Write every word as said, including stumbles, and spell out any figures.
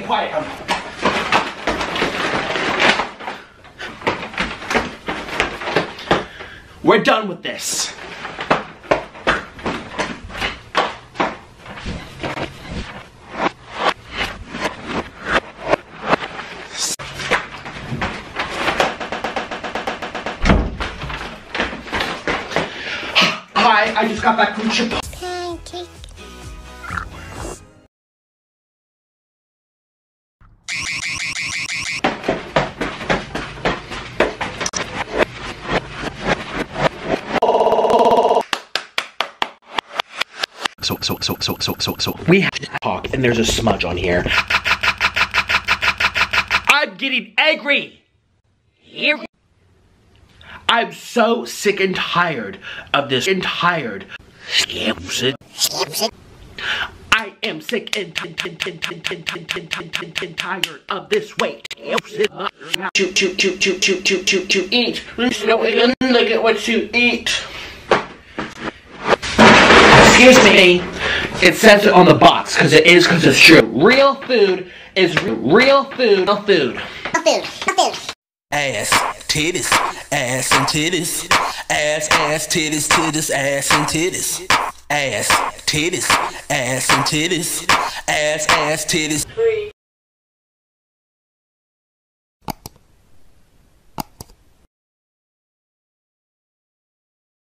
quiet. Um, We're done with this. Hi, I just got back from Chipotle. Pancake. So, so, so, so, so, so, so. We have to talk, and there's a smudge on here. I'm getting angry! Here. I'm so sick and tired of this and tired. I am sick and tired of this wait. Shoot, shoot, shoot, shoot, shoot, shoot, shoot, shoot, eat. Look at what you eat. Excuse me. It says it on the box because it is because it's true. Real food is real food. Real food. Real food. Real food. Ass, titties, ass and titties, ass, ass, titties, titties, ass and titties, ass, titties, ass and titties, ass, ass, titties.